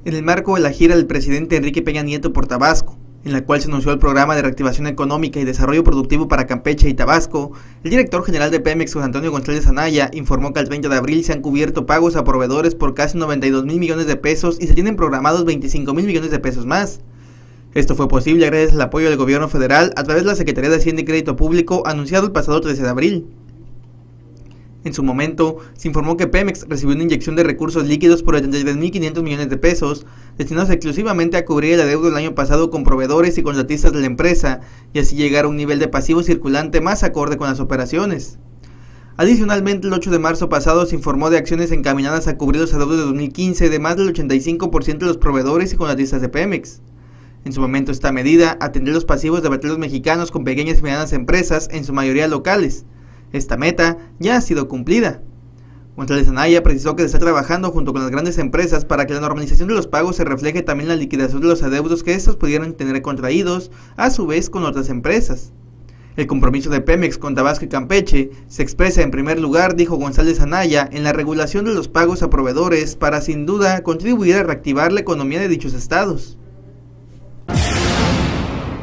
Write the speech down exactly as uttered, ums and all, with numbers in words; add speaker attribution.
Speaker 1: En el marco de la gira del presidente Enrique Peña Nieto por Tabasco, en la cual se anunció el programa de reactivación económica y desarrollo productivo para Campeche y Tabasco, el director general de Pemex, José Antonio González Anaya, informó que al treinta de abril se han cubierto pagos a proveedores por casi noventa y dos mil millones de pesos y se tienen programados veinticinco mil millones de pesos más. Esto fue posible gracias al apoyo del gobierno federal a través de la Secretaría de Hacienda y Crédito Público anunciado el pasado trece de abril. En su momento, se informó que Pemex recibió una inyección de recursos líquidos por ochenta y tres mil quinientos millones de pesos, destinados exclusivamente a cubrir el adeudo del año pasado con proveedores y contratistas de la empresa, y así llegar a un nivel de pasivo circulante más acorde con las operaciones. Adicionalmente, el ocho de marzo pasado se informó de acciones encaminadas a cubrir los adeudos de dos mil quince de más del ochenta y cinco por ciento de los proveedores y contratistas de Pemex. En su momento, esta medida atendió los pasivos de petroleros mexicanos con pequeñas y medianas empresas, en su mayoría locales. Esta meta ya ha sido cumplida. González Anaya precisó que se está trabajando junto con las grandes empresas para que la normalización de los pagos se refleje también en la liquidación de los adeudos que estos pudieran tener contraídos, a su vez con otras empresas. El compromiso de Pemex con Tabasco y Campeche se expresa en primer lugar, dijo González Anaya, en la regulación de los pagos a proveedores para sin duda contribuir a reactivar la economía de dichos estados.